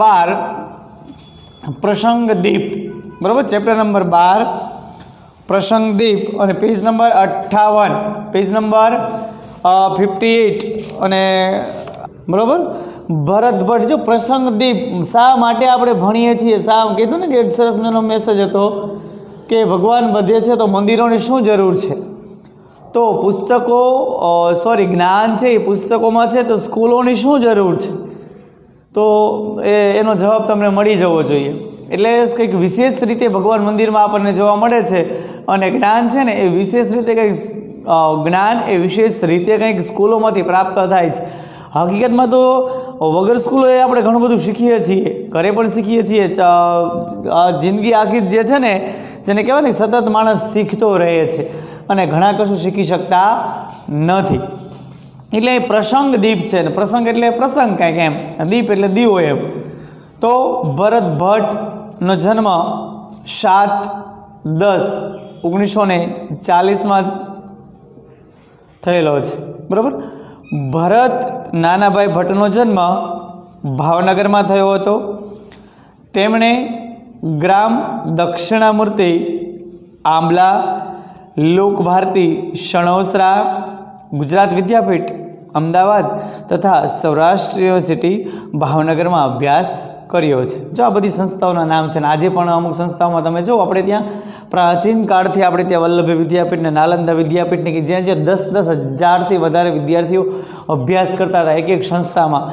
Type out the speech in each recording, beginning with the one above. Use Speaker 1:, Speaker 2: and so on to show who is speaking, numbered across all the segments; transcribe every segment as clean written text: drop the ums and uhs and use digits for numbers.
Speaker 1: 12 प्रसंगदीप, बराबर। Chapter number 12 प्रसंगदीप और page number 58, page number 58 અને बराबर भरत भट्ट। जो प्रसंगदीप शा माटे आपणे भणीए छीए, शा कीधुं ने कि एक सरस मजानो मेसेज हतो कि भगवान बधे छे तो मंदिरोनी शुं जरूर छे। तो पुस्तकों सॉरी ज्ञान है पुस्तकों में है तो स्कूलों शू जरूर है, तो एनो जवाब तमने मळी जवो जोईए। एटले कंईक विशेष रीते भगवान मंदिर में आपने जोवा मळे छे अने ज्ञान है ने ए विशेष रीते कंईक ज्ञान ए विशेष रीते कंईक स्कूलों में प्राप्त थाय छे। हकीकत में तो वगर स्कूलों आपणे घणुं बधुं शीखीए छीए, घरे पण शीखीए छीए। जिंदगी आखी जे छे ने जेने कहेवाय ने सतत माणस शीखतो रहे छे અને ઘણા કશું શીખી શકતા નથી। એટલે પ્રસંગ દીપ છે, પ્રસંગ એટલે પ્રસંગ કાંઈક એમ, દીપ એટલે દીવો એમ। તો ભરત ભટ્ટનો જન્મ 7/10/1940 થયેલો છે, બરાબર। ભરત નાનાભાઈ ભટ્ટનો જન્મ ભાવનગરમાં થયો હતો। તેમણે ગ્રામ દક્ષિણામૂર્તિ, આંબલા, लोक भारती, शणोसरा, गुजरात विद्यापीठ अमदावाद तथा सौराष्ट्र यूनिवर्सिटी भावनगर में अभ्यास कर्यो छे। जो आ बधी संस्थाओं नाम है। आज पण अमुक संस्थाओं में तमे जो अपने त्यां प्राचीन काल थी अपने त्यां वल्लभी विद्यापीठ ने नालंदा विद्यापीठ ने कि ज्यां 10-10 हज़ार थी वधारे विद्यार्थीओ अभ्यास करता था एक एक संस्था में।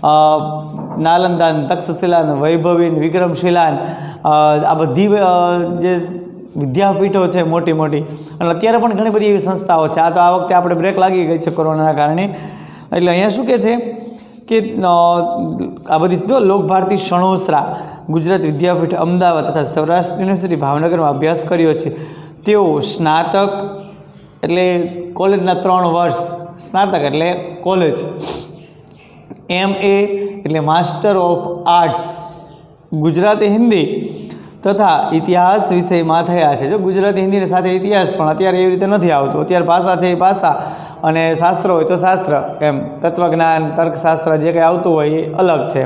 Speaker 1: नालंदा, तक्षशिला, वैभवी, विक्रमशिला आ बधी जे विद्यापीठों है मोटी मोटी और अत्यारे पण घणी बधी एवी संस्थाओं है। आ तो आ वखते आपणे ब्रेक लागी गई है कोरोना कारणे, एटले अहींया शुं कहे छे कि आ बधी जो लोक भारती, शणोसरा, गुजरात विद्यापीठ अमदावाद तथा सौराष्ट्र यूनिवर्सिटी भावनगर में अभ्यास कर्यो छे। तेओ स्नातक एटले कॉलेजना 3 वर्ष, स्नातक एटले कॉलेज, MA एटले master of arts Gujarati Hindi तथा इतिहास विषय में थया छे। जो गुजराती हिंदी साथ इतिहास पण अत्यारे एवी रीते नथी आवतो। अत्यारे भाषा छे भाषा अने शास्त्र होय तो शास्त्र एम, तत्वज्ञान, तर्कशास्त्र जे कंई आवतुं होय ए अलग छे।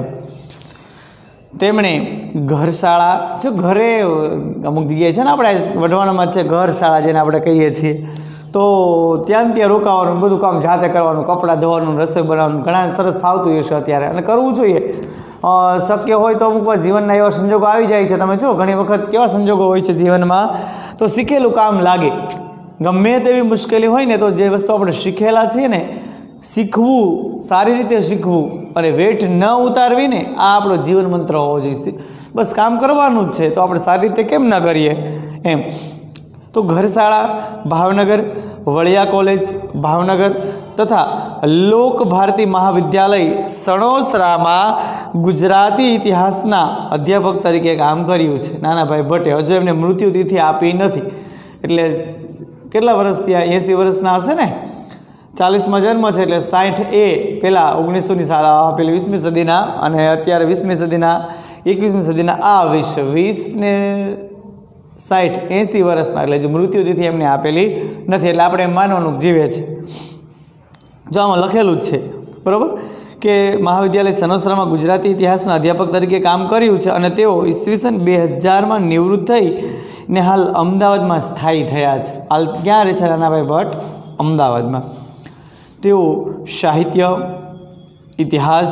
Speaker 1: तेमणे घरशाळा, जो घरे अमुक जग्याए छे ने आपणे वढवाणामां छे घरशाळा जेने आपणे कहीए छीए, तो त्यां रोकाવાનું, બધું કામ જાતે કરવાનું, કપડાં ધોવાનું, રસોઈ બનાવવાનું ઘણા સરસ ફાવતું હશે અત્યારે અને કરવું જોઈએ। शक्य हो तो अमुक जीवन एवं संजोगों आ जाए। तमे जो घणी वखत केवा संजोगों होय छे जीवन में, तो शीखेलू काम लागे। गमे तेवी मुश्केली होय ने तो जे वस्तु आपणे शीखेला छे ने, शीखवू, सारी रीते शीखवू अने वेठ न उतारवी ने, आ आपणो जीवन मंत्र होवो जोईए। बस काम करवानुं ज छे तो आपणे सारी रीते केम न करीए एम। तो घरशाळा भावनगर, वड़िया कॉलेज भावनगर तथा लोक भारती महाविद्यालय सणोसरा में गुजराती इतिहासना अध्यापक तरीके काम कर्युं छे। नानाभाई भट्टे हजू एमने मृत्युतिथि आपी नथी, एटले केटला वर्ष थया? 80 वर्षना हशे ने। 40 में जन्म है एटले 60A पहला 1900 साल पेली 20મી सदीना अने अत्यारे 20મી सदीना 21મી सदीना आ 20 ने 60-80 वर्षना, एटले जो मृत्युतिथि एमने आपेली नथी, एटले आपणे मानवानुं जीवे छे। जो आमां लखेलुं ज छे, बराबर, कि महाविद्यालय सनोसरा में गुजराती इतिहासना अध्यापक तरीके काम कर्युं छे अने तेओ ईस्वीसन 2000 में निवृत्त थई ने हाल अमदावाद में स्थायी थया छे। हाल क्यां रहे छे नानाभाई भट्ट? अमदावाद में। तेओ साहित्य, इतिहास,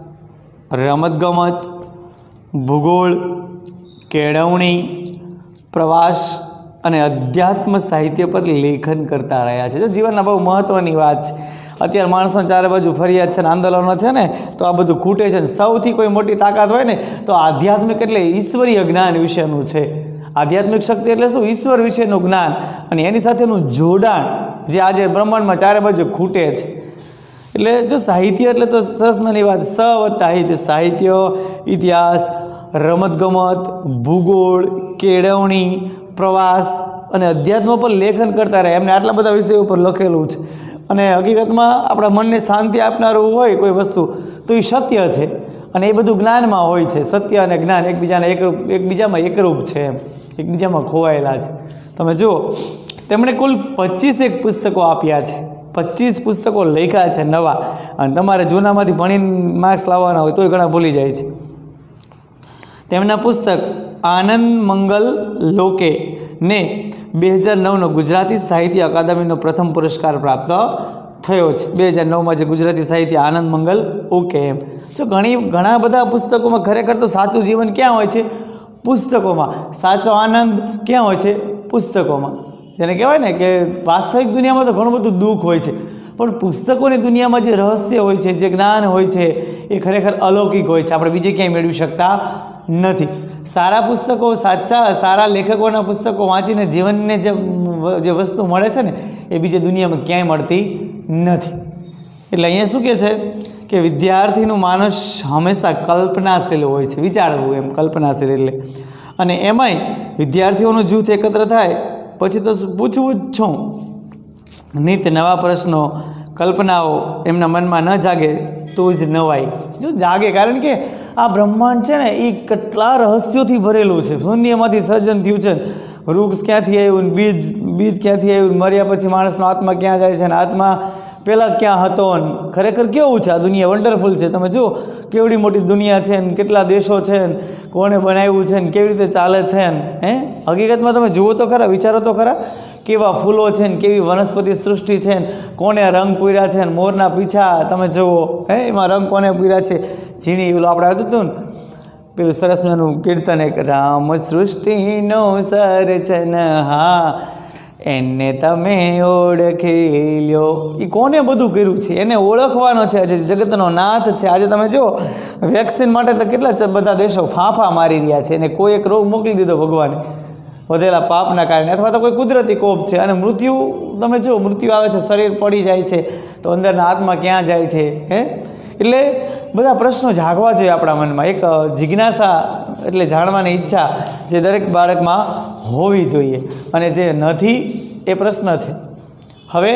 Speaker 1: रमतगमत, भूगोल, केळवणी, प्रवास अने अध्यात्म साहित्य पर लेखन करता रह्या छे। जो जीवनना बहु महत्वनी वात छे। अत्यारे माणसों चारे बाजू फरियाद छे, आंदोलनो छे ने, तो आ बधुं खूटे छे। सौथी कोई मोटी ताकत होय ने तो आध्यात्मिक एटले ईश्वरीय ज्ञान विशेनुं छे। आध्यात्मिक शक्ति एटले शुं? ईश्वर विशेनुं ज्ञान अने एनी साथेनुं जोडाण, जे आज ब्रह्मांडमां चारे बाजू खूटे छे। एटले जो साहित्य एटले तो सरसमयनी वात, स वत्ता हि, साहित्य, इतिहास, रमतगमत, भूगोल, केळवणी, प्रवास अने अध्यात्म पर लेखन करता रहे। एमने आटला बधा विषयो पर लखेलुं छे। अने हकीकतमां आपणा मनने शांति आपनारुं होय कोई वस्तु तो ए सत्य छे अने ए बधुं ज्ञानमां होय छे। सत्य अने ज्ञान एकबीजामां एकरूप छे, एकबीजामां खोवायेला छे। तमे जुओ, તેમણે કુલ 25 પુસ્તકો આપ્યા છે। 25 પુસ્તકો લખ્યા છે નવા, અને તમારે જૂનામાંથી ભણીને માર્ક્સ લાવવાના હોય તોય ઘણા ભૂલી જાય છે। તેમના પુસ્તક આનંદ મંગલ લોકે ને 2009નો ગુજરાતી સાહિત્ય અકાદમીનો પ્રથમ પુરસ્કાર પ્રાપ્ત થયો છે. 2009માં જે ગુજરાતી સાહિત્ય આનંદ મંગલ ઓકે એમ. જો ઘણા બધા પુસ્તકોમાં ખરેખર તો સાચું જીવન ક્યાં હોય છે? પુસ્તકોમાં. સાચો આનંદ ક્યાં હોય છે? પુસ્તકોમાં. જેને કહેવાય ને કે વાસ્તવિક દુનિયામાં તો ઘણું બધું દુઃખ હોય છે, પણ પુસ્તકોની દુનિયામાં જે રહસ્ય હોય છે, જે જ્ઞાન હોય છે, એ ખરેખર અલૌકિક હોય છે, આપણે બીજે ક્યાંય મેળવી શકતા નથી. સારા પુસ્તકો, સારા લેખકોના પુસ્તકો વાંચીને જીવનને જે વસ્તુ મળે છે ને, એ બીજે દુનિયામાં ક્યાંય મળતી નથી. એટલે અહીંયા શું કહે છે કે વિદ્યાર્થીનું માનસ હંમેશા કલ્પનાશીલ હોય છે, વિચારવું એમ, કલ્પનાશીલ એટલે. અને એમાંય વિદ્યાર્થીઓનું જૂથ એકત્ર થાય પછી તો પૂછવું જ છું, નિત નવા પ્રશ્નો, કલ્પનાઓ એમના મનમાં ન જાગે તો જ નવાય. જો જાગે, કારણ કે આ બ્રહ્માંડ છે ને એ કેટલા રહસ્યોથી ભરેલું છે. શૂન્યમાંથી સર્જન થયું છે. વૃક્ષ ક્યાંથી આવ્યું, બીજ ક્યાંથી આવ્યું, મર્યા પછી માણસનો આત્મા ક્યાં જાય છે, અને આત્મા પહેલાં ક્યાં હતો, ને ખરેખર કેવું છે આ દુનિયા, વન્ડરફુલ છે. તમે જુઓ કેવડી મોટી દુનિયા છે, ને કેટલા દેશો છે, ને કોણે બનાવ્યું છે, ને કેવી રીતે ચાલે છે, ને હકીકતમાં તમે જુઓ તો ખરા, વિચારો તો ખરા, કેવા ફૂલો છે, ને કેવી વનસ્પતિ સૃષ્ટિ છે, ને કોને રંગ પૂર્યા છે, ને મોરના પીછા તમે જુઓ, એમાં રંગ કોને પૂર્યા છે. ઝીણી પેલું આપણે આવતું હતું ને પેલું સરસ મજાનું કીર્તન, એક રામ સૃષ્ટિનો સર્જનહાર એને તમે ઓળખી લ્યો. એ કોને બધું કર્યું છે? એને ઓળખવાનો છે. આજે જગતનો નાથ છે. આજે તમે જુઓ વેક્સિન માટે તો કેટલા બધા દેશો ફાંફા મારી રહ્યા છે, અને કોઈ એક રોગ મોકલી દીધો ભગવાને વધેલા પાપના કારણે, અથવા તો કોઈ કુદરતી કોપ છે, અને મૃત્યુ તમે જુઓ, મૃત્યુ આવે છે, શરીર પડી જાય છે, તો અંદરના આત્મા ક્યાં જાય છે? એટલે બધા પ્રશ્નો જાગવા જોઈએ આપણા મનમાં. એક જિજ્ઞાસા એટલે જાણવાની ઈચ્છા જે દરેક બાળકમાં હોવી જોઈએ, અને જે નથી એ પ્રશ્ન છે. હવે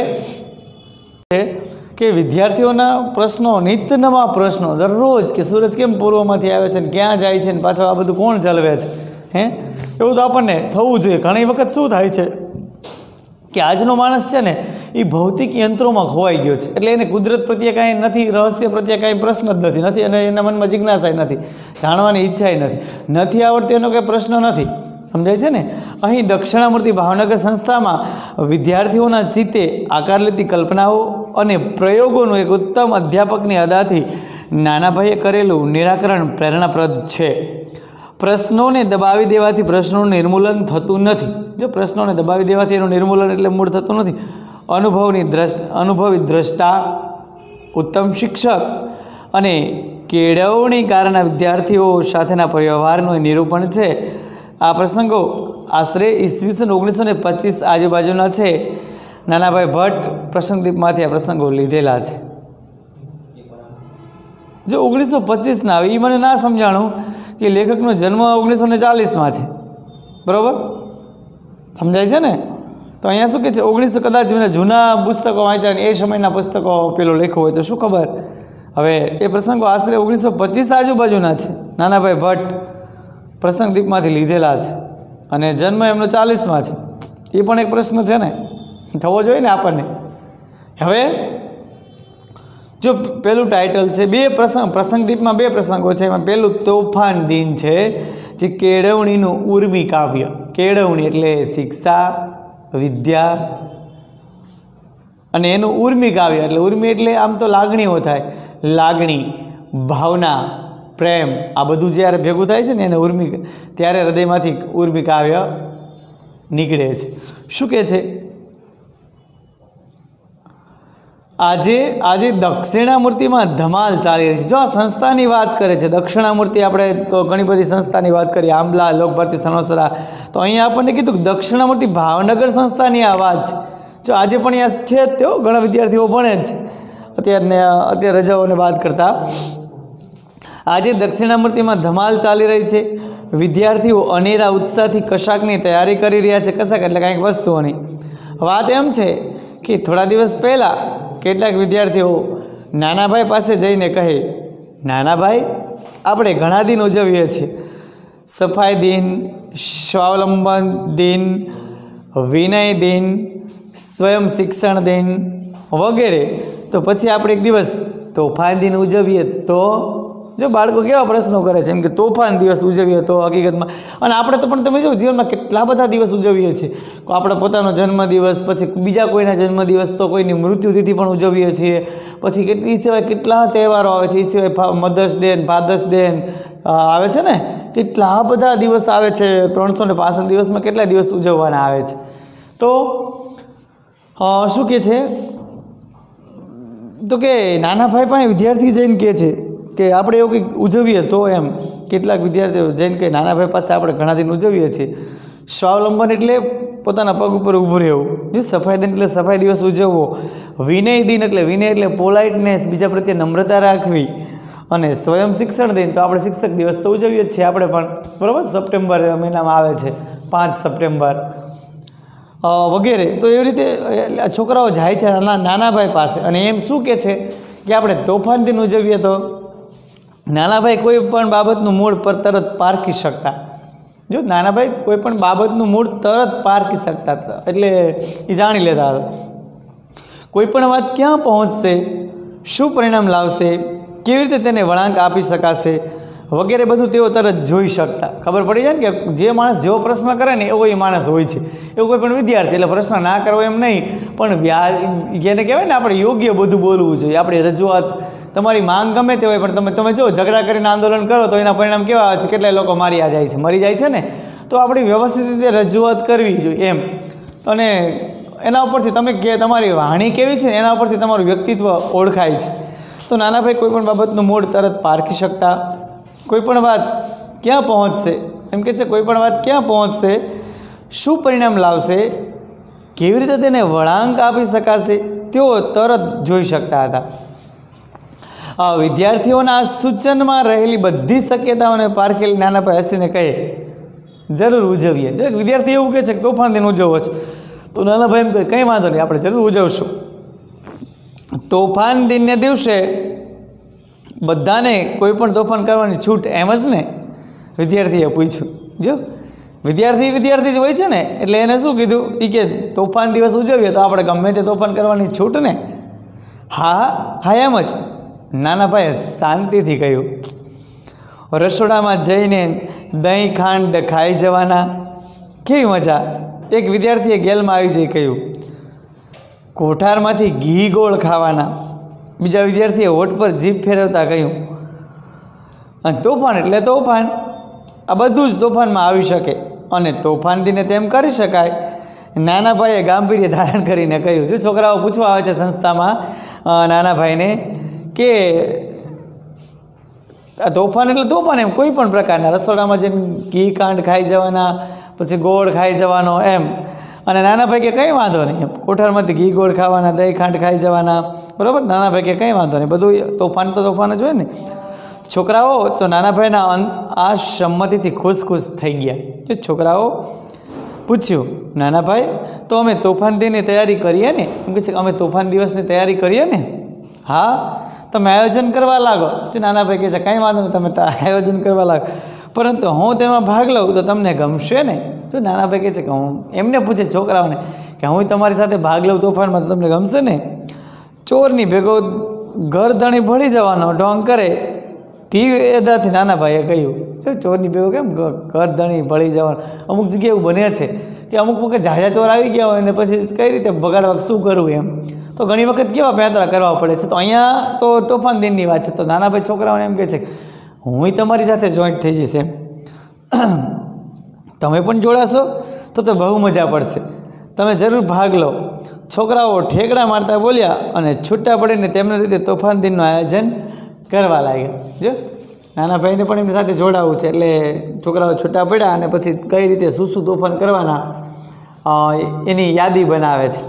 Speaker 1: કે વિદ્યાર્થીઓના પ્રશ્નો, નિત્ય નવા પ્રશ્નો દરરોજ, કે સૂરજ કેમ પૂર્વમાંથી આવે છે, ને ક્યાં જાય છે, ને પાછો આ બધું કોણ ચલાવે છે, એવું તો આપણને થવું જોઈએ. ઘણી વખત શું થાય છે કે આજનો માણસ છે ને એ ભૌતિક યંત્રોમાં ખોવાઈ ગયો છે. એટલે એને કુદરત પ્રત્યે કાંઈ નથી, રહસ્ય પ્રત્યે કાંઈ પ્રશ્ન જ નથી, અને એના મનમાં જિજ્ઞાસાય નથી, જાણવાની ઈચ્છાય નથી આવડતી, એનો કંઈ પ્રશ્ન નથી. સમજાય છે ને? અહીં દક્ષિણામૂર્તિ ભાવનગર સંસ્થામાં વિદ્યાર્થીઓના ચિત્તે આકાર લેતી કલ્પનાઓ અને પ્રયોગોનું એક ઉત્તમ અધ્યાપકની અદાથી નાનાભાઈએ કરેલું નિરાકરણ પ્રેરણાપ્રદ છે. પ્રશ્નોને દબાવી દેવાથી પ્રશ્નોનું નિર્મૂલન થતું નથી. જો પ્રશ્નોને દબાવી દેવાથી એનું નિર્મૂલન એટલે મૂળ થતું નથી. અનુભવી દ્રષ્ટા, ઉત્તમ શિક્ષક અને કેળવણીકારના વિદ્યાર્થીઓ સાથેના વ્યવહારનું નિરૂપણ છે. આ પ્રસંગો આશરે ઈસવીસન 1925 આજુબાજુના છે. નાનાભાઈ ભટ્ટ પ્રસંગદીપમાંથી આ પ્રસંગો લીધેલા છે. જો 1925ના આવે એ મને ના સમજાણું કે લેખકનો જન્મ 1940માં છે, બરાબર? સમજાય છે ને? તો અહીંયા શું કહે છે, 1900 કદાચ જૂના પુસ્તકો વાંચ્યા ને એ સમયના પુસ્તકો પેલો લેખો હોય તો શું ખબર. હવે એ પ્રસંગો આશરે 1925 આજુબાજુના છે. નાનાભાઈ ભટ્ટ પ્રસંગદીપમાંથી લીધેલા છે, અને જન્મ એમનો 40માં છે. એ પણ એક પ્રશ્ન છે ને, થવો જોઈએ ને આપણને. હવે જો પેલું ટાઇટલ છે, પ્રસંગદીપમાં 2 પ્રસંગો છે. એમાં પહેલું તોફાન દિન છે, જે કેળવણીનું ઉર્મી કાવ્ય. કેળવણી એટલે શિક્ષા, વિદ્યા, અને એનું ઉર્મી કાવ્ય એટલે ઉર્મી એટલે આમ તો લાગણીઓ થાય, લાગણી, ભાવના, પ્રેમ, આ બધું જ્યારે ભેગું થાય છે ને એને ઉર્મી, ત્યારે હૃદયમાંથી ઉર્મી કાવ્ય નીકળે છે. શું કહે છે? આજે દક્ષિણામૂર્તિમાં ધમાલ ચાલી રહી છે. જો આ સંસ્થાની વાત કરે છે દક્ષિણામૂર્તિ, આપણે તો ઘણી બધી સંસ્થાની વાત કરીએ, આંબલા, લોકભારતી, સનોસરા, તો અહીંયા આપણને કીધું કે દક્ષિણામૂર્તિ ભાવનગર સંસ્થાની આ વાત છે. જો આજે પણ અહીંયા છે જ, તેઓ ઘણા વિદ્યાર્થીઓ ભણે જ છે અત્યારે રજાઓને વાત કરતા. આજે દક્ષિણામૂર્તિમાં ધમાલ ચાલી રહી છે. વિદ્યાર્થીઓ અનેરા ઉત્સાહથી કશાકની તૈયારી કરી રહ્યા છે. કશાક એટલે કાંઈક વસ્તુઓની. વાત એમ છે કે થોડા દિવસ પહેલાં કેટલાક વિદ્યાર્થીઓ નાનાભાઈ પાસે જઈને કહે, નાનાભાઈ, આપણે ઘણા દિન ઉજવીએ છીએ, સફાઈ દિન, સ્વાવલંબન દિન, વિનય દિન, સ્વયં શિક્ષણ દિન વગેરે, તો પછી આપણે એક દિવસ તોફાન દિન ઉજવીએ તો જો બાળકો કેવા પ્રશ્નો કરે છે, એમ કે તોફાન દિવસ ઉજવીએ તો હકીકતમાં, અને આપણે તો પણ તમે જો જીવનમાં કેટલા બધા દિવસ ઉજવીએ છીએ. આપણે પોતાનો જન્મદિવસ, પછી બીજા કોઈના જન્મદિવસ, તો કોઈની મૃત્યુતિથિ પણ ઉજવીએ છીએ. પછી એ સિવાય કેટલા તહેવારો આવે છે. એ સિવાય મધર્સ ડે, ફાધર્સ ડે આવે છે ને, કેટલા બધા દિવસ આવે છે. 365 દિવસમાં કેટલા દિવસ ઉજવવાના આવે છે. તો શું કહે છે, તો કે નાના ભાઈ પાસે વિદ્યાર્થી જઈને કહે છે કે આપણે એવું કંઈક ઉજવીએ તો, એમ કેટલાક વિદ્યાર્થીઓ જઈને કે નાના ભાઈ પાસે આપણે ઘણા દિન ઉજવીએ છીએ. સ્વાવલંબન એટલે પોતાના પગ ઉપર ઊભું રહેવું. જો સફાઈ દિન એટલે સફાઈ દિવસ ઉજવવો. વિનય દિન એટલે વિનય એટલે પોલાઇટનેસ, બીજા પ્રત્યે નમ્રતા રાખવી. અને સ્વયં શિક્ષણ દિન તો આપણે શિક્ષક દિવસ તો ઉજવીએ જ છીએ આપણે પણ, બરાબર. સપ્ટેમ્બર મહિનામાં આવે છે, 5 સપ્ટેમ્બર વગેરે. તો એવી રીતે છોકરાઓ જાય છે નાના ભાઈ પાસે, અને એમ શું કહે છે કે આપણે તોફાન દિન ઉજવીએ તો નાના ભાઈ કોઈ પણ બાબતનું મૂળ પર તરત પારખી શકતા. જો નાના ભાઈ કોઈ પણ બાબતનું મૂળ તરત પારખી શકતા હતા, એટલે એ જાણી લેતા હતા. કોઈ પણ વાત ક્યાં પહોંચશે, શું પરિણામ લાવશે, કેવી રીતે તેને વળાંક આપી શકાશે વગેરે બધું તેઓ તરત જોઈ શકતા. ખબર પડી જાય ને કે જે માણસ જેવો પ્રશ્ન કરે ને એવો એ માણસ હોય છે. એવું કોઈ પણ વિદ્યાર્થી, એટલે પ્રશ્ન ના કરવો એમ નહીં, પણ જેને કહેવાય ને આપણે યોગ્ય બધું બોલવું જોઈએ. આપણી રજૂઆત, તમારી માંગ ગમે તે હોય, પણ તમે જો ઝઘડા કરીને આંદોલન કરો તો એના પરિણામ કેવા આવે છે, કેટલાય લોકો મરી જાય છે ને. તો આપણી વ્યવસ્થિત રીતે રજૂઆત કરવી જોઈએ એમ. અને એના ઉપરથી તમે કે તમારી વાણી કેવી છે ને એના ઉપરથી તમારું વ્યક્તિત્વ ઓળખાય છે. તો નાના ભાઈ કોઈ પણ બાબતનું મૂળ તરત પારખી શકતા. કોઈ પણ વાત ક્યાં પહોંચશે, એમ કે છે કોઈ પણ વાત ક્યાં પહોંચશે, શું પરિણામ લાવશે, કેવી રીતે તેને વળાંક આપી શકાશે, તેઓ તરત જોઈ શકતા હતા. વિદ્યાર્થીઓના આ સૂચનમાં રહેલી બધી શક્યતાઓને પારખેલી નાના ભાઈ હસીને કહે, જરૂર ઉજવીએ. જો એક વિદ્યાર્થી એવું કહે છે કે તોફાન દિન ઉજવવો છે, તો નાના ભાઈ એમ કહે કંઈ વાંધો નહીં, આપણે જરૂર ઉજવશું. તોફાન દિનને દિવસે બધાને કોઈ પણ તોફાન કરવાની છૂટ, એમ જ ને વિદ્યાર્થીએ પૂછ્યું. જો વિદ્યાર્થી જ હોય છે ને, એટલે એને શું કીધું, એ કે તોફાન દિવસ ઉજવીએ તો આપણે ગમે તે તોફાન કરવાની છૂટ ને. હા એમ જ નાના ભાઈએ શાંતિથી કહ્યું. રસોડામાં જઈને દહીં ખાંડ ખાઈ જવાના, કેવી મજા. એક વિદ્યાર્થીએ ગેલમાં આવી જઈ કહ્યું, કોઠારમાંથી ઘી ગોળ ખાવાના. બીજા વિદ્યાર્થીએ હોઠ પર જીભ ફેરવતા કહ્યું, અને તોફાન એટલે તોફાન, આ બધું જ તોફાનમાં આવી શકે, અને તોફાન દિને તેમ કરી શકાય. નાના ભાઈએ ગાંભીર્ય ધારણ કરીને કહ્યું. જો છોકરાઓ પૂછવા આવે છે સંસ્થામાં નાના ભાઈને કે તોફાન એટલે તોફાન, એમ કોઈ પણ પ્રકારના રસોડામાં જઈને ઘી કાંડ ખાઈ જવાના, પછી ગોળ ખાઈ જવાનો એમ. અને નાના ભાઈ કે કંઈ વાંધો નહીં, એમ કોઠારમાંથી ઘી ગોળ ખાવાના, દહીં ખાંડ ખાઈ જવાના, બરાબર. નાના ભાઈ કે કંઈ વાંધો નહીં, બધું તોફાન તો તોફાન જ હોય ને. છોકરાઓ તો નાના ભાઈના આ સંમતિથી ખુશ થઈ ગયા. જો છોકરાઓ પૂછ્યું, નાના ભાઈ તો અમે તોફાન દિનની તૈયારી કરીએ ને, એમ કહે છે કે અમે તોફાન દિવસની તૈયારી કરીએ ને. હા, તમે આયોજન કરવા લાગો. જો નાના ભાઈ કહે છે કાંઈ વાંધો નહીં, તમે આયોજન કરવા લાગો, પરંતુ હું તેમાં ભાગ લઉં તો તમને ગમશે ને. તો નાના ભાઈ કહે છે કે હું, એમને પૂછે છોકરાઓને કે હું તમારી સાથે ભાગ લઉં તોફાનમાં તો તમને ગમશે ને. ચોરની ભેગો ગરધણી ભળી જવાનો ઢોંગ કરે તેદાથી નાના ભાઈએ કહ્યું. જો ચોરની ભેગો કેમ ગરધણી ભળી જવાનું, અમુક જગ્યાએ એવું બને છે કે અમુક વખત ઝાઝા ચોર આવી ગયા હોય ને પછી કઈ રીતે બગાડવા, શું કરવું એમ. તો ઘણી વખત કેવા પેંતરા કરવા પડે છે. તો અહીંયા તો તોફાન દિનની વાત છે, તો નાના ભાઈ છોકરાઓને એમ કહે છે હું તમારી સાથે જોઈન્ટ થઈ જઈશ એમ. તમે પણ જોડાશો તો બહુ મજા પડશે, તમે જરૂર ભાગ લો. છોકરાઓ ઠેકડા મારતા બોલ્યા અને છૂટા પડીને તેમની રીતે તોફાન દિનનું આયોજન કરવા લાગ્યા. જો નાના ભાઈને પણ એમની સાથે જોડાવું છે, એટલે છોકરાઓ છૂટા પડ્યા અને પછી કઈ રીતે શું તોફાન કરવાના એની યાદી બનાવે છે.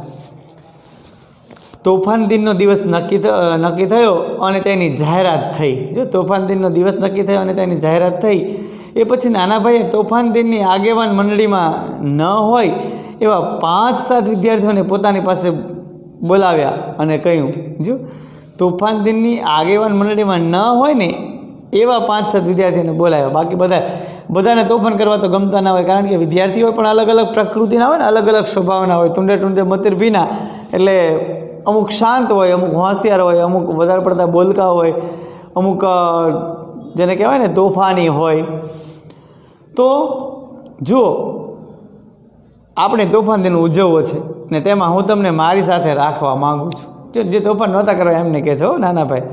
Speaker 1: તોફાન દિનનો દિવસ નક્કી થયો અને તેની જાહેરાત થઈ. જો તોફાન દિનનો દિવસ નક્કી થયો અને તેની જાહેરાત થઈ એ પછી નાના ભાઈએ તોફાન દિનની આગેવાન મંડળીમાં ન હોય એવા 5-7 વિદ્યાર્થીઓને પોતાની પાસે બોલાવ્યા અને કહ્યું, જો તોફાન દિનની આગેવાન મંડળીમાં ન હોય ને એવા 5-7 વિદ્યાર્થીઓને બોલાવ્યા. બાકી બધાને તોફાન કરવા તો ગમતા ના હોય, કારણ કે વિદ્યાર્થીઓ પણ અલગ અલગ પ્રકૃતિના હોય ને, અલગ અલગ સ્વભાવના હોય, ટુંડે મતિર ભીના. એટલે અમુક શાંત હોય, અમુક હોશિયાર હોય, અમુક વધારે પડતા બોલકા હોય, અમુક જેને કહેવાય ને તોફાની હોય, તો જુઓ આપણે તોફાન દિન ઉજવવો છે ને તેમાં હું તમને મારી સાથે રાખવા માગું છું. જે તોફાન નહોતા કરવા એમને કહે છે, નાનાભાઈ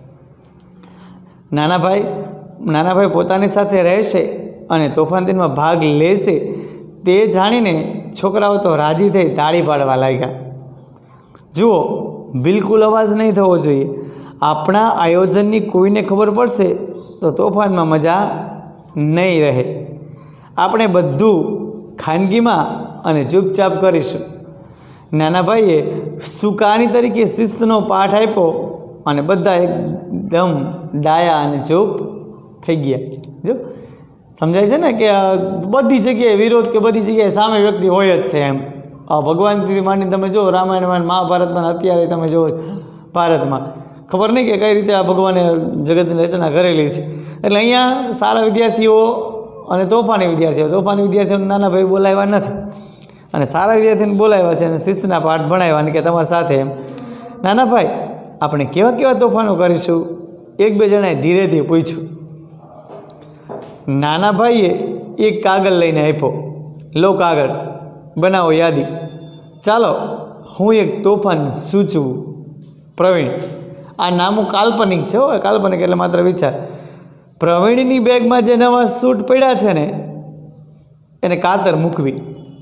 Speaker 1: નાનાભાઈ પોતાની સાથે રહેશે અને તોફાન દિનમાં ભાગ લેશે તે જાણીને છોકરાઓ તો રાજી થઈ તાળી પાડવા લાગ્યા. જુઓ, બિલકુલ અવાજ નહીં થવો જોઈએ. આપણા આયોજનની કોઈને ખબર પડશે તો તોફાનમાં મજા નહીં રહે. આપણે બધું ખાનગીમાં અને ચૂપચાપ કરીશું. નાનાભાઈએ સુકાની તરીકે શિસ્તનો પાઠ આપ્યો અને બધા એકદમ ડાયા અને ચૂપ થઈ ગયા. જો સમજાય છે ને કે બધી જગ્યાએ વિરોધ કે બધી જગ્યાએ સામે વ્યક્તિ હોય જ છે એમ. ભગવાનથી માંડીને તમે જો રામાયણમાં, મહાભારતમાં, અત્યારે તમે જો ભારતમાં, ખબર નહીં કે કઈ રીતે આ ભગવાને જગતની રચના કરેલી છે. એટલે અહીંયા સારા વિદ્યાર્થીઓ અને તોફાની વિદ્યાર્થીઓને નાનાભાઈ બોલાવ્યા નથી અને સારા વિદ્યાર્થીને બોલાવ્યા છે અને શિસ્તના પાઠ ભણાવ્યા અને કે તમારી સાથે એમ. નાનાભાઈ, આપણે કેવા કેવા તોફાનો કરીશું? એક બે જણાએ ધીરેથી પૂછ્યું. નાનાભાઈએ એક કાગળ લઈને આપ્યો. લો કાગળ, બનાવો યાદી. ચાલો હું એક તોફાન સૂચવું. પ્રવીણ, આ નામું કાલ્પનિક છે, કાલ્પનિક એટલે માત્ર વિચાર. પ્રવીણની બેગમાં જે નવા સૂટ પડ્યા છે ને એને કાતર મૂકવી.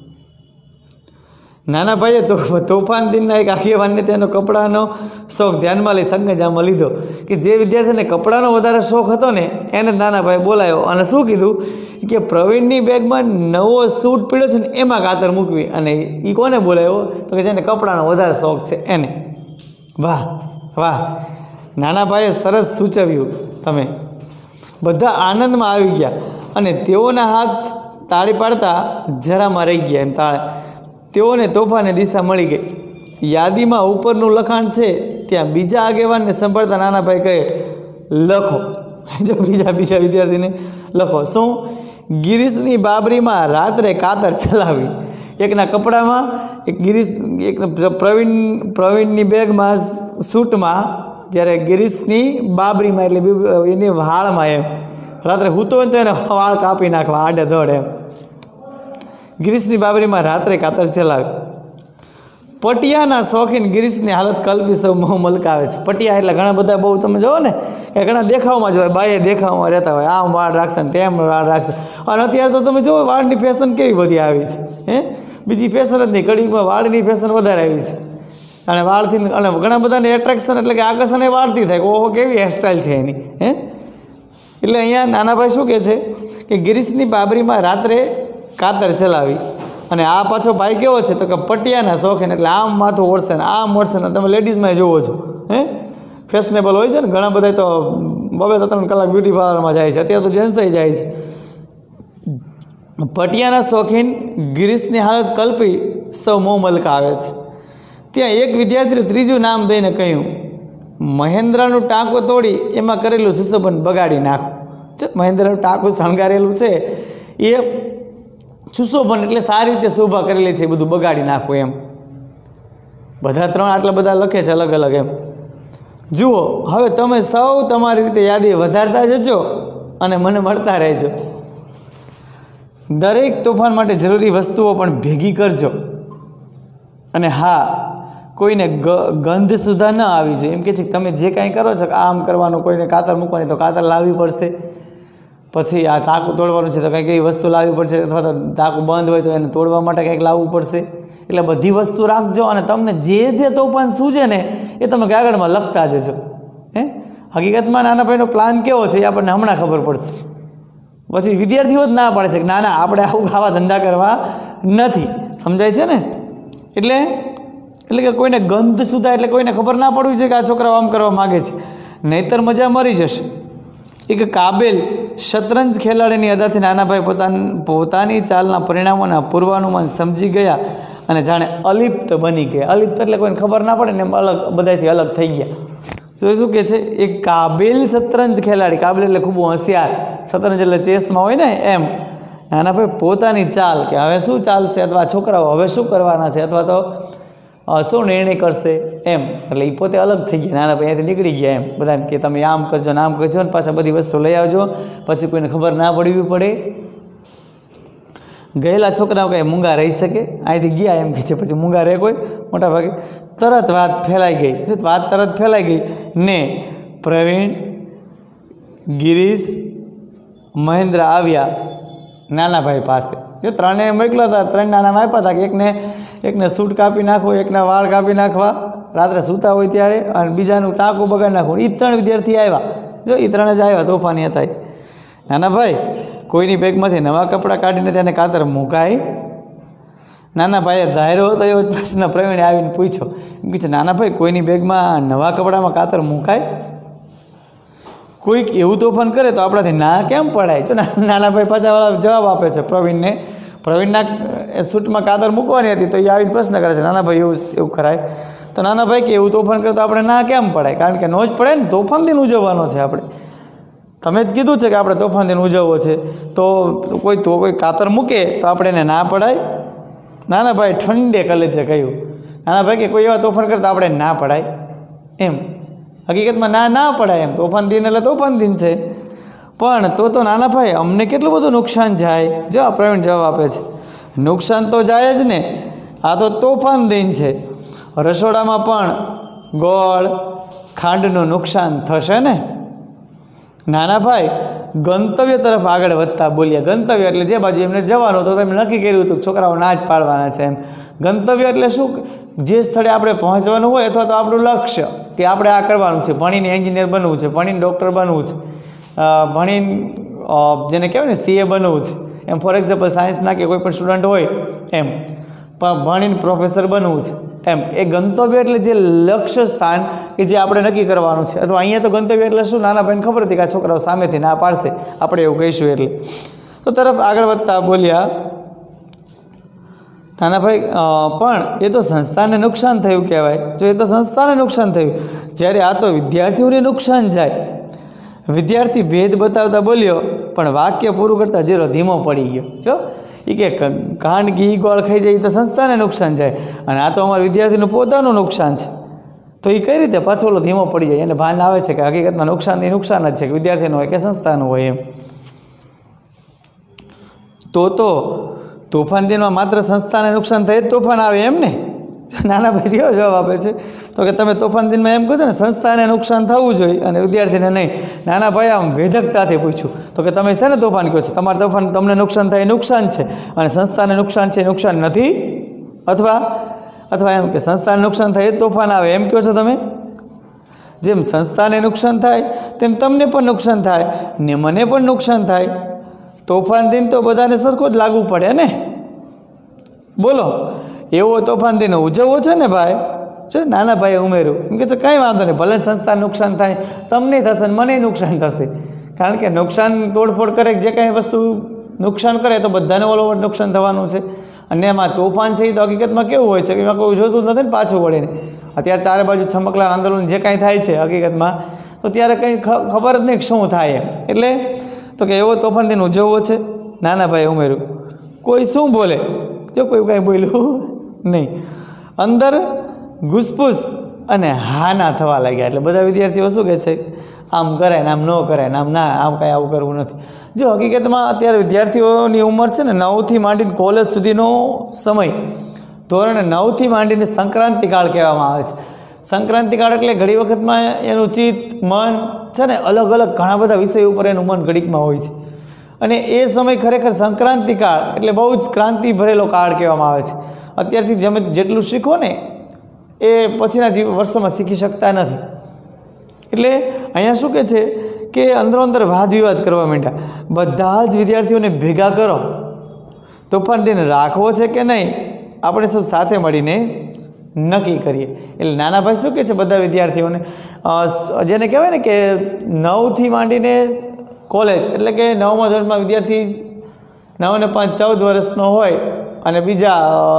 Speaker 1: નાનાભાઈએ તોફાન દિનના એક આગેવાનને તેનો કપડાનો શોખ ધ્યાનમાં લઈ સંગજામાં લીધો કે જે વિદ્યાર્થીને કપડાનો વધારે શોખ હતો ને એને નાનાભાઈ બોલાવ્યો અને શું કીધું કે પ્રવીણની બેગમાં નવો સૂટ પડ્યો છે ને એમાં કાતર મૂકવી. અને એ કોને બોલાવ્યો? તો કે જેને કપડાનો વધારે શોખ છે એને. વાહ વાહ, નાનાભાઈએ સરસ સૂચવ્યું. તમે બધા આનંદમાં આવી ગયા અને તેઓના હાથ તાળી પાડતા જરામાં રહી ગયા. એમ તેઓને તોફાને દિશા મળી ગઈ. યાદીમાં ઉપરનું લખાણ છે ત્યાં બીજા આગેવાનને સંભાળતા નાનાભાઈ કહે, લખો. જો બીજા વિદ્યાર્થીને લખો. શું? ગિરીશની બાબરીમાં રાત્રે કાતર ચલાવી. એકના કપડામાં, એક પ્રવીણની બેગમાં સૂટમાં, જ્યારે ગિરીશની બાબરીમાં એટલે એની વાળમાં એમ રાત્રે હૂતો હોય તો એને વાળ કાપી નાખવા આડે ધડ એમ. ગિરીશની બાબરીમાં રાત્રે કાતર ચલાવે. પટિયાના શોખીન ગિરીશની હાલત કલ્પી સૌ મોહ મલકાવે છે. પટિયા એટલે ઘણા બધા બહુ તમે જોવો ને કે ઘણા દેખાવમાં જ હોય, બાઈએ દેખાવમાં રહેતા હોય, આમ વાળ રાખશે ને તેમ વાળ રાખશે. અને અત્યારે તો તમે જુઓ વાળની ફેશન કેવી બધી આવી છે. બીજી ફેશન જ નહીં, કડીમાં વાળની ફેશન વધારે આવી છે. અને વાળથી અને ઘણા બધાને એટ્રેક્શન એટલે કે આકર્ષણ એ વાળથી થાય. ઓહો, કેવી હેરસ્ટાઈલ છે એની. એટલે અહીંયા નાનાભાઈ શું કહે છે કે ગિરીશની બાબરીમાં રાત્રે કાતર ચલાવી. અને આ પાછો ભાઈ કેવો છે? તો કે પટિયાના શોખીન એટલે આમ માથું ઓળશે ને આમ ઓળશે ને. તમે લેડીઝમાં જોવો છો ફેશનેબલ હોય છે ને, ઘણા બધા તો 2-3 કલાક બ્યુટી પાર્લરમાં જાય છે. અત્યારે તો જેન્ટ્સ જાય છે. પટિયાના શોખીન ગિરીશની હાલત કલ્પી સૌ મોં મલકાવે છે. ત્યાં એક વિદ્યાર્થીએ ત્રીજું નામ દઈને કહ્યું, મહેન્દ્રનું ટાંકું તોડી એમાં કરેલું સુશોભન બગાડી નાખું. મહેન્દ્રનું ટાંકું શણગારેલું છે એ સુશોભન એટલે સારી રીતે શોભા કરેલી છે એ બધું બગાડી નાખવું એમ. બધા 3 આટલા બધા લખે છે અલગ અલગ એમ. જુઓ, હવે તમે સૌ તમારી રીતે યાદી વધારતા જજો અને મને મળતા રહેજો. દરેક તોફાન માટે જરૂરી વસ્તુઓ પણ ભેગી કરજો. અને હા, કોઈને ગંધ સુધા ન આવી જોઈએ. એમ કે છે તમે જે કાંઈ કરો છો આમ કરવાનું, કોઈને કાતર મૂકવાની તો કાતર લાવવી પડશે, પછી આ ટાંકું તોડવાનું છે તો કંઈક એવી વસ્તુ લાવવી પડશે, અથવા તો ટાંકું બંધ હોય તો એને તોડવા માટે કંઈક લાવવું પડશે. એટલે બધી વસ્તુ રાખજો અને તમને જે તોફાન સૂજે ને એ તમે કાગળમાં લખતા જજો. હકીકતમાં નાનાભાઈનો પ્લાન કેવો છે એ આપણને હમણાં ખબર પડશે. પછી વિદ્યાર્થીઓ જ ના પાડે છે કે ના આપણે આવા ધંધા કરવા નથી. સમજાય છે ને? એટલે કે કોઈને ગંધ સુધા એટલે કોઈને ખબર ના પડવી જોઈએ કે આ છોકરાઓ આમ કરવા માગે છે, નહીંતર મજા મરી જશે. એક કાબેલ શતરંજ ખેલાડીની અદાથી નાનાભાઈ પોતાની ચાલના પરિણામોના પૂર્વાનુમાન સમજી ગયા અને જાણે અલિપ્ત બની ગયા. અલિપ્ત એટલે કોઈને ખબર ના પડે ને એમ અલગ, બધાથી અલગ થઈ ગયા. શું કહે છે? એક કાબેલ શતરંજ ખેલાડી, કાબેલ એટલે ખૂબ હોશિયાર, શતરંજ એટલે ચેસમાં હોય ને એમ. નાનાભાઈ પોતાની ચાલ કે હવે શું ચાલશે, અથવા છોકરાઓ હવે શું કરવાના છે, અથવા તો શું નિર્ણય કરશે એમ. એટલે એ પોતે અલગ થઈ ગયા, નાના ભાઈ અહીંયાથી નીકળી ગયા એમ, બધાને કે તમે આમ કરજો ને આમ કરજો ને પાછા બધી વસ્તુ લઈ આવજો, પછી કોઈને ખબર ના પડવી પડે. ગયેલા છોકરાઓ કંઈ મૂંગા રહી શકે, અહીંથી ગયા એમ કે છે, પછી મૂંગા રહે કોઈ મોટા ભાગે. તરત વાત ફેલાઈ ગઈ, વાત તરત ફેલાઈ ગઈ ને પ્રવીણ, ગિરીશ, મહેન્દ્ર આવ્યા નાના ભાઈ પાસે. જો ત્રણે મોકલા હતા, 3 નાનામાં આપ્યા હતા કે એકને સૂટ કાપી નાખવો, એકના વાળ કાપી નાખવા રાત્રે સૂતા હોય ત્યારે, અને બીજાનું ટાંકું બગાડી નાખવું. એ 3 વિદ્યાર્થી આવ્યા, જો એ 3 જ આવ્યા, તોફાની હતા. નાના ભાઈ, કોઈની બેગમાંથી નવા કપડાં કાઢીને તેને કાતર મુકાય? નાના ભાઈએ ધાર્યો હતો એવો પ્રશ્ન પ્રવીણે આવીને પૂછ્યો. એમ કે છે, નાના ભાઈ, કોઈની બેગમાં નવા કપડામાં કાતર મુકાય? કોઈક એવું તોફાન કરે તો આપણાથી ના કેમ પડાય? જો નાના ભાઈ પાછા વાળા જવાબ આપે છે પ્રવીણને. પ્રવીણના સૂટમાં કાતર મૂકવાની હતી તો એ આવીને પ્રશ્ન કરે છે, નાના ભાઈ એવું કરાય? તો નાના ભાઈ કે એવું તોફાન કરે તો આપણે ના કેમ પડાય? કારણ કે નો જ પડે ને, તોફાન દિન ઉજવવાનો છે આપણે. તમે જ કીધું છે કે આપણે તોફાન દિન ઉજવવો છે, તો કોઈ કાતર મૂકે તો આપણે એને ના પડાય? નાના ભાઈ ઠંડે કલેજે કહ્યું. નાના ભાઈ કે કોઈ એવા તોફાન કરે તો આપણે ના પડાય એમ. હકીકતમાં ના પડાય એમ, તોફાન દિન એટલે તોફાન દિન છે. પણ તો નાના ભાઈ, અમને કેટલું બધું નુકસાન જાય? જો આ પ્રવીણ જવાબ આપે છે, નુકસાન તો જાય જ ને, આ તો તોફાન દિન છે. રસોડામાં પણ ગોળ ખાંડનું નુકસાન થશે ને. નાના ભાઈ ગંતવ્ય તરફ આગળ વધતા બોલ્યા. ગંતવ્ય એટલે જે બાજુ એમને જવાનું તો તમે નક્કી કર્યું હતું છોકરાઓ ના જ પાડવાના છે એમ. ગંતવ્ય એટલે શું? જે સ્થળે આપણે પહોંચવાનું હોય, અથવા તો આપણું લક્ષ્ય કે આપણે આ કરવાનું છે, ભણીને એન્જિનિયર બનવું છે, ભણીને ડૉક્ટર બનવું છે, ભણીને જેને કહેવાય ને CA બનવું છે એમ. ફોર એક્ઝામ્પલ સાયન્સના કે કોઈ પણ સ્ટુડન્ટ હોય એમ, પણ ભણીને પ્રોફેસર બનવું છે એમ. એ ગંતવ્ય એટલે જે લક્ષ્ય સ્થાન કે જે આપણે નક્કી કરવાનું છે. અથવા અહીંયા તો ગંતવ્ય એટલે શું? નાના ભાઈને ખબર હતી કે આ છોકરાઓ સામેથી ના પાડશે, આપણે એવું કહીશું એટલે. તો તરફ આગળ વધતા બોલ્યા નાના ભાઈ, પણ એ તો સંસ્થાને નુકસાન થયું કહેવાય. જો એ તો સંસ્થાને નુકસાન થયું, જ્યારે આ તો વિદ્યાર્થીઓને નુકસાન જાય. વિદ્યાર્થી ભેદ બતાવતા બોલ્યો, પણ વાક્ય પૂરું કરતાં જીરો ધીમો પડી ગયો. જો એ કે કાંડ ઘી ગોળ ખાઈ જાય એ તો સંસ્થાને નુકસાન જાય, અને આ તો અમારા વિદ્યાર્થીનું પોતાનું નુકસાન છે. તો એ કઈ રીતે પાછો ઓલો ધીમો પડી જાય? એને ભાન આવે છે કે હકીકતમાં નુકસાન એ નુકસાન જ છે, કે વિદ્યાર્થીનું હોય કે સંસ્થાનું હોય એમ. તોફાન દિનમાં માત્ર સંસ્થાને નુકસાન થાય જ તોફાન આવે એમ ને? નાના ભાઈ કેવો જવાબ આપે છે? તો કે તમે તોફાન દિનમાં એમ કહો છો ને સંસ્થાને નુકસાન થવું જોઈએ અને વિદ્યાર્થીને નહીં. નાના ભાઈ આમ વેધકતાથી પૂછ્યું તો કે તમે છે ને તોફાન કહો છો, તમારે તોફાન તમને નુકસાન થાય એ નુકસાન છે, અને સંસ્થાને નુકસાન છે એ નુકસાન નથી? અથવા એમ કે સંસ્થાને નુકસાન થાય એ તોફાન આવે એમ કહો છો તમે? જેમ સંસ્થાને નુકસાન થાય તેમ તમને પણ નુકસાન થાય ને મને પણ નુકસાન થાય. તોફાન દિન તો બધાને સરખો જ લાગુ પડે ને? બોલો, એવો તોફાન દિન ઉજવવો છે ને ભાઈ? જો નાના ભાઈએ ઉમેર્યું. એમ કે છે કાંઈ વાંધો નહીં, ભલે સંસ્થાને નુકસાન થાય, તમને થશે ને મને નુકસાન થશે. કારણ કે નુકસાન તોડફોડ કરે, જે કાંઈ વસ્તુ નુકસાન કરે તો બધાને ઓલો નુકસાન થવાનું છે. અને એમાં તોફાન છે એ તો હકીકતમાં કેવું હોય છે કે એમાં કોઈ જોતું નથી ને પાછું વળીને. અત્યારે ચારે બાજુ છમકલા આંદોલન જે કાંઈ થાય છે હકીકતમાં, તો ત્યારે કંઈ ખબર જ નહીં શું થાય એમ. એટલે તો કે એવો તોફાન દિન ઉજવવો છે? નાના ભાઈએ ઉમેર્યું. કોઈ શું બોલે? જો કોઈ કાંઈ બોલ્યું નહીં. અંદર ઘૂસપૂસ અને હાના થવા લાગ્યા. એટલે બધા વિદ્યાર્થીઓ શું કહે છે? આમ કરાય ને આમ ન કરાય ને આમ ના, આમ કાંઈ આવું કરવું નથી. જો હકીકતમાં અત્યારે વિદ્યાર્થીઓની ઉંમર છે ને 9થી માંડીને કોલેજ સુધીનો સમય, ધોરણ 9થી માંડીને સંક્રાંતિકાળ કહેવામાં આવે છે. સંક્રાંતિકાળ એટલે ઘણી વખતમાં એનું ચિત્ત મન છે ને અલગ અલગ ઘણા બધા વિષય ઉપર એનું મન ઘડીકમાં હોય છે. અને એ સમય ખરેખર સંક્રાંતિકાળ એટલે બહુ જ ક્રાંતિ ભરેલો કાળ કહેવામાં આવે છે. અત્યારથી જેટલું શીખો ને એ પછીના વર્ષોમાં શીખી શકતા નથી. એટલે અહીંયા શું કહે છે કે અંદરો અંદર વાદ વિવાદ કરવા માંડ્યા. બધા જ વિદ્યાર્થીઓને ભેગા કરો, તોફાન દિન રાખવો છે કે નહીં આપણે સૌ સાથે મળીને નક્કી કરીએ. એટલે નાના ભાઈ શું કહે છે બધા વિદ્યાર્થીઓને, જેને કહેવાય ને કે 9થી માંડીને કોલેજ એટલે કે 9મા ધોરણમાં વિદ્યાર્થી 9 ને 5 14 વર્ષનો હોય, અને બીજા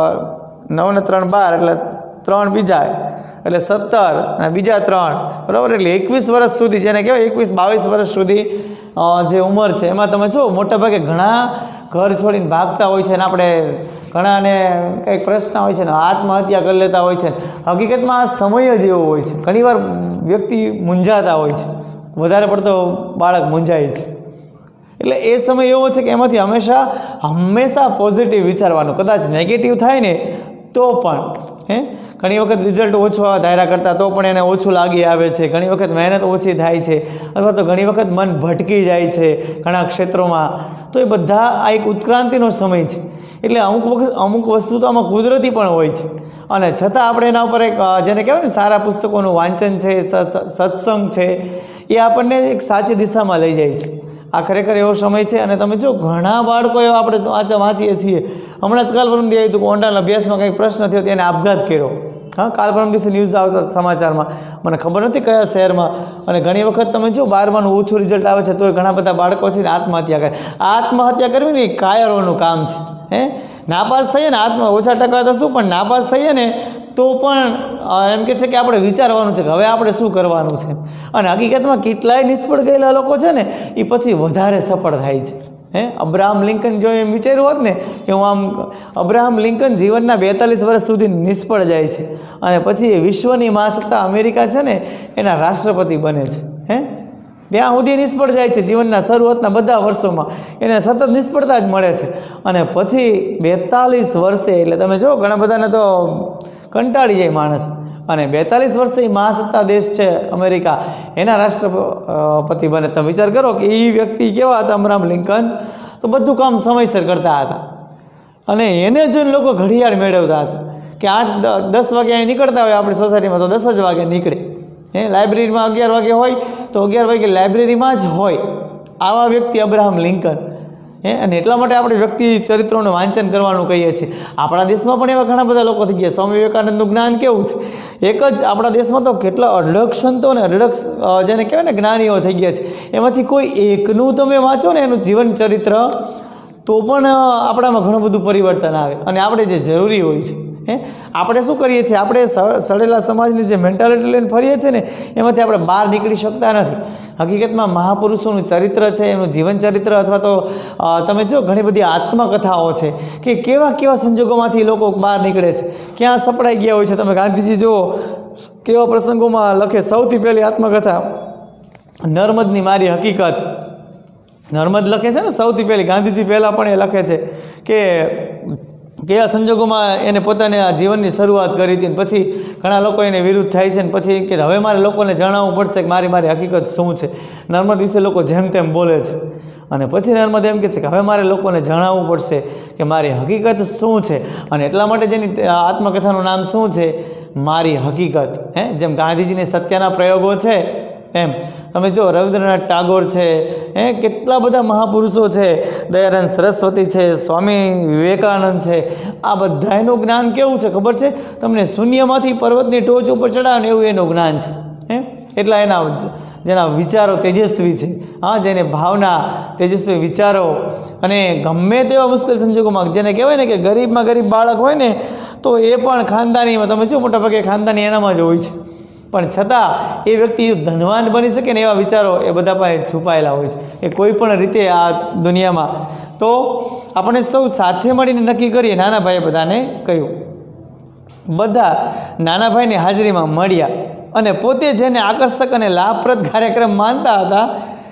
Speaker 1: 9 ને 3 12 એટલે 3 બીજા એટલે 17 અને બીજા 3 બરાબર, એટલે 21 વર્ષ સુધી, જેને કહેવાય 21-22 વર્ષ સુધી જે ઉંમર છે એમાં તમે જો મોટાભાગે ઘણા ઘર છોડીને ભાગતા હોય છે, અને આપણે ઘણાને કંઈક પ્રશ્ન હોય છે ને આત્મહત્યા કરી લેતા હોય છે. હકીકતમાં આ સમય જ એવો હોય છે. ઘણીવાર વ્યક્તિ મૂંઝાતા હોય છે, વધારે પડતો બાળક મૂંઝાય છે. એટલે એ સમય એવો છે કે એમાંથી હંમેશા પોઝિટિવ વિચારવાનું. કદાચ નેગેટિવ થાય ને તો પણ ઘણી વખત રિઝલ્ટ ઓછો ધાર્યા કરતાં તો પણ એને ઓછું લાગી આવે છે. ઘણી વખત મહેનત ઓછી થાય છે, અથવા તો ઘણી વખત મન ભટકી જાય છે ઘણા ક્ષેત્રોમાં. તો એ બધા આ એક ઉત્ક્રાંતિનો સમય છે. એટલે અમુક વસ્તુ તો આમાં કુદરતી પણ હોય છે, અને છતાં આપણે એના ઉપર એક જેને કહેવાય ને સારા પુસ્તકોનું વાંચન છે, સત્સંગ છે, એ આપણને એક સાચી દિશામાં લઈ જાય છે. આ ખરેખર એવો સમય છે. અને તમે જો ઘણા બાળકો એવા આપણે વાંચીએ છીએ. હમણાં જ કાલ પરમ દિવસે આવ્યું હતું કે ઓનલાઈન અભ્યાસમાં કંઈક પ્રશ્ન થયો, તેને આપઘાત કર્યો. હા, કાલ પરમ દિવસે ન્યૂઝ આવતા સમાચારમાં, મને ખબર નથી કયા શહેરમાં. અને ઘણી વખત તમે જો 12માનું ઓછું રિઝલ્ટ આવે છે તોય ઘણા બધા બાળકો છે ને આત્મહત્યા કરે. આત્મહત્યા કરવી ને એ કાયરોનું કામ છે. નાપાસ થઈએ ને ઓછા ટકા તો શું, પણ નાપાસ થઈએ ને તો પણ એમ કે છે કે આપણે વિચારવાનું છે કે હવે આપણે શું કરવાનું છે. અને હકીકતમાં કેટલાય નિષ્ફળ ગયેલા લોકો છે ને એ પછી વધારે સફળ થાય છે. અબ્રાહમ લિંકન જો એમ વિચાર્યું હોત ને કે અબ્રાહમ લિંકન જીવનના 42 વર્ષ સુધી નિષ્ફળ જાય છે, અને પછી એ વિશ્વની મહાસત્તા અમેરિકા છે ને એના રાષ્ટ્રપતિ બને છે. ત્યાં સુધી નિષ્ફળ જાય છે. જીવનના શરૂઆતના બધા વર્ષોમાં એને સતત નિષ્ફળતા જ મળે છે. અને પછી 42 વર્ષે, એટલે તમે જો ઘણા બધાને તો કંટાળી જાય માણસ. અને 42 વર્ષે મહાસત્તા દેશ છે અમેરિકા, એના રાષ્ટ્રપતિ બને. તમે વિચાર કરો કે એ વ્યક્તિ કેવા હતા, અબ્રાહમ લિંકન. તો બધું કામ સમયસર કરતા હતા, અને એને જોઈને લોકો ઘડિયાળ મેળવતા હતા કે 8-10 વાગે અહીં નીકળતા હોય આપણી સોસાયટીમાં, તો 10 જ વાગે નીકળે. લાઇબ્રેરીમાં 11 વાગે હોય તો 11 વાગે લાઇબ્રેરીમાં જ હોય. આવા વ્યક્તિ અબ્રાહમ લિંકન. અને એટલા માટે આપણે વ્યક્તિ ચરિત્રોનું વાંચન કરવાનું કહીએ છીએ. આપણા દેશમાં પણ એવા ઘણા બધા લોકો થઈ ગયા. સ્વામી વિવેકાનંદનું જ્ઞાન કેવું છે! એક જ આપણા દેશમાં તો કેટલા અઢળક સંતો ને અઢળક જેને કહેવાય ને જ્ઞાનીઓ થઈ ગયા છે. એમાંથી કોઈ એકનું તમે વાંચો ને એનું જીવન ચરિત્ર, તો પણ આપણામાં ઘણું બધું પરિવર્તન આવે. અને આપણે જે જરૂરી હોય છે, આપણે શું કરીએ છીએ, આપણે સડેલા સમાજની જે મેન્ટાલિટી લઈને ફરીએ છીએ ને એમાંથી આપણે બહાર નીકળી શકતા નથી. હકીકતમાં મહાપુરુષોનું ચરિત્ર છે, એનું જીવન ચરિત્ર, અથવા તો તમે જો ઘણી બધી આત્મકથાઓ છે કે કેવા કેવા સંજોગોમાંથી લોકો બહાર નીકળે છે, ક્યાં સપડાઈ ગયા હોય છે. તમે ગાંધીજી જુઓ કેવા પ્રસંગોમાં લખે. સૌથી પહેલી આત્મકથા નર્મદની મારી હકીકત. નર્મદ લખે છે ને સૌથી પહેલી. ગાંધીજી પહેલાં પણ એ લખે છે કે કેવા સંજોગોમાં એને પોતાને આ જીવનની શરૂઆત કરી હતી. પછી ઘણા લોકો એને વિરુદ્ધ થાય છે, ને પછી કે હવે મારે લોકોને જણાવવું પડશે કે મારી હકીકત શું છે. નર્મદ વિશે લોકો જેમ તેમ બોલે છે, અને પછી નર્મદ એમ કહે છે કે હવે મારે લોકોને જણાવવું પડશે કે મારી હકીકત શું છે. અને એટલા માટે જેની આત્મકથાનું નામ શું છે? મારી હકીકત. જેમ ગાંધીજીની સત્યના પ્રયોગો છે, એમ તમે જો રવિન્દ્રનાથ ટાગોર છે, કેટલા બધા મહાપુરુષો છે, દયાનંદ સરસ્વતી છે, સ્વામી વિવેકાનંદ છે. આ બધાનું જ્ઞાન કેવું છે ખબર છે તમને? શૂન્યમાંથી પર્વતની ટોચ ઉપર ચડાવે એવું એનું જ્ઞાન છે. એટલા જેના વિચારો તેજસ્વી છે, જેને ભાવના તેજસ્વી વિચારો, અને ગમે તેવા મુશ્કેલ સંજોગોમાં, જેને કહેવાય ને કે ગરીબમાં ગરીબ બાળક હોય ને તો એ પણ ખાનદાનીમાં, તમે જો મોટાભાગે ખાનદાની એનામાં જ હોય છે, પણ છતાં એ વ્યક્તિ ધનવાન બની શકે ને એવા વિચારો એ બધા પાસે છુપાયેલા હોય છે. એ કોઈ પણ રીતે આ દુનિયામાં. તો આપણે સૌ સાથે મળીને નક્કી કરીએ. નાના ભાઈએ બધાને કહ્યું. બધા નાના ભાઈની હાજરીમાં મળ્યા, અને પોતે જેને આકર્ષક અને લાભપ્રદ કાર્યક્રમ માનતા હતા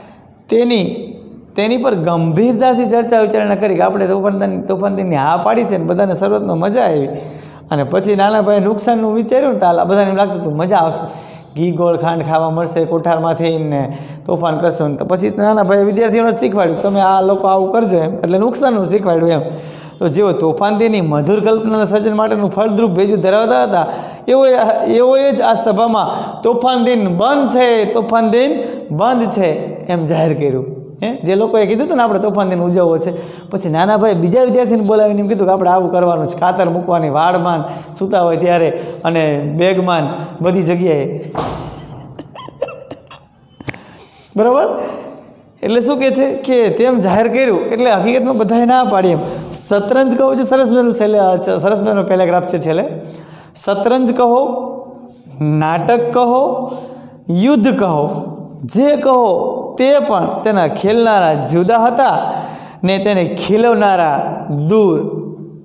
Speaker 1: તેની પર ગંભીરતાથી ચર્ચા વિચારણા કરી કે આપણે તોફાનદીનની હા પાડી છે ને બધાને શરૂઆતમાં મજા આવી. અને પછી નાના ભાઈએ નુકસાનનું વિચાર્યું ને તો બધાને એમ લાગતું હતું મજા આવશે, ઘી ગોળ ખાંડ ખાવા મળશે કોઠારમાંથી ને તોફાન કરશો ને. તો પછી નાના ભાઈએ વિદ્યાર્થીઓને શીખવાડ્યું તમે આ લોકો આવું કરજો એમ, એટલે નુકસાનનું શીખવાડ્યું એમ. તો જેઓ તોફાનદીનની મધુર કલ્પનાના સર્જન માટેનું ફળદ્રુપ ભેજું ધરાવતા હતા એઓએ જ આ સભામાં તોફાનદીન બંધ છે એમ જાહેર કર્યું. જે લોકોએ કીધું હતું ને આપણે તોફાનદીન ઉજવવો છે, પછી નાના ભાઈ બીજા વિદ્યાર્થીને બોલાવીને એમ કીધું કે આપણે આવું કરવાનું છે, ખાતર મૂકવાની, વાળમાન સૂતા હોય ત્યારે, અને બેગમાન બધી જગ્યાએ. બરાબર? એટલે શું કહે છે કે તેમ જાહેર કર્યું. એટલે હકીકતમાં બધાએ ના પાડી એમ. શતરંજ કહો છે, સરસ મજાનો પેરેગ્રાફ છે છેલ્લે. શતરંજ કહો, નાટક કહો, યુદ્ધ કહો, જે કહો તે પણ તેના ખેલનારા જુદા હતા ને તેને ખીલવનારા દૂર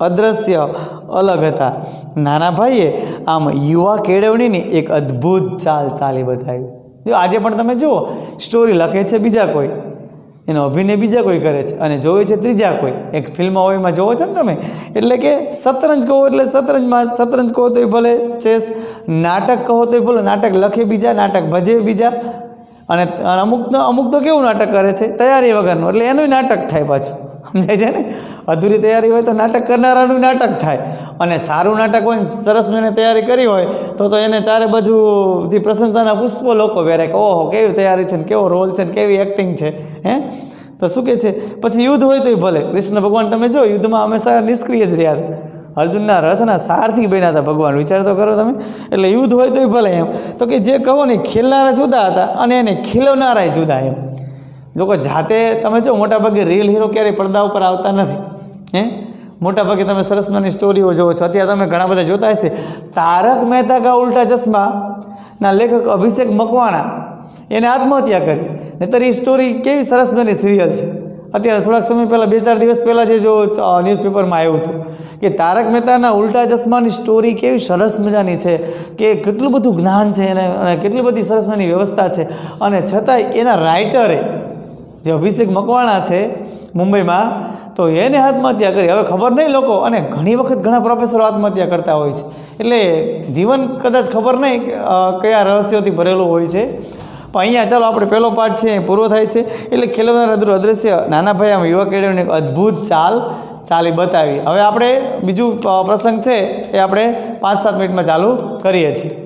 Speaker 1: અદ્રશ્ય અલગ હતા. નાના ભાઈએ આમ યુવા કેળવણીની એક અદ્ભુત ચાલ ચાલી બતાવી. જો આજે પણ તમે જુઓ, સ્ટોરી લખે છે બીજા કોઈ, એનો અભિનય બીજા કોઈ કરે છે અને જોવે છે ત્રીજા કોઈ. એક ફિલ્મ હોય એમાં જોવો છો ને તમે, એટલે કે શતરંજ કહો એટલે શતરંજ કહો તોય ભલે ચેસ, નાટક કહો તોય ભલે નાટક લખે બીજા, નાટક ભજે બીજા. અને અમુક તો કેવું નાટક કરે છે, તૈયારી વગરનું, એટલે એનું નાટક થાય પાછું. સમજાય છે ને? અધૂરી તૈયારી હોય તો નાટક કરનારાનું નાટક થાય, અને સારું નાટક હોય ને સરસ મેં તૈયારી કરી હોય તો એને ચારે બાજુથી પ્રશંસાના પુષ્પો લોકો વેરે કે ઓહો કેવી તૈયારી છે ને કેવો રોલ છે ને કેવી એક્ટિંગ છે. તો શું કહે છે, પછી યુદ્ધ હોય તોય ભલે. કૃષ્ણ ભગવાન તમે જો યુદ્ધમાં હંમેશા નિષ્ક્રિય જ રહ્યા હતા. અર્જુનના રથના સારથી બન્યા હતા ભગવાન, વિચાર તો કરો તમે. એટલે યુદ્ધ હોય તોય ભલે એમ. તો કે જે કહો ને ખેલનારા જુદા હતા અને એને ખીલવનારા જુદા એમ. લોકો જાતે તમે જો મોટાભાગે રિયલ હીરો ક્યારેય પડદા ઉપર આવતા નથી. મોટાભાગે તમે સરસમાની સ્ટોરીઓ જોવો છો. અત્યારે તમે ઘણા બધા જોતા હશે. તારક મહેતા કા ઉલ્ટા ચશ્માના લેખક અભિષેક મકવાણા એને આત્મહત્યા કરી. નહીતર એ સ્ટોરી કેવી સરસમાની સિરિયલ છે. અત્યારે થોડાક સમય પહેલાં 2-4 દિવસ પહેલાં જે જો ન્યૂઝપેપરમાં આવ્યું હતું કે તારક મહેતાના ઉલ્ટા ચશ્માની સ્ટોરી કેવી સરસ મજાની છે, કે કેટલું બધું જ્ઞાન છે એને અને કેટલી બધી સરસ મજાની વ્યવસ્થા છે. અને છતાંય એના રાઇટરે જે અભિષેક મકવાણા છે મુંબઈમાં, તો એને આત્મહત્યા કરી. હવે ખબર નહીં લોકો, અને ઘણી વખત ઘણા પ્રોફેસરો આત્મહત્યા કરતા હોય છે. એટલે જીવન કદાચ ખબર નહીં કયા રહસ્યોથી ભરેલું હોય છે. પણ અહીંયા ચાલો આપણે પહેલો પાઠ છે પૂરો થાય છે. એટલે ખેલવનારા અદ્રશ્ય નાના ભાઈ આમ યુવા કેળવણીની એક અદ્ભુત ચાલ ચાલી બતાવી. હવે આપણે બીજું પ્રસંગ છે એ આપણે 5-7 મિનિટમાં ચાલુ કરીએ છીએ.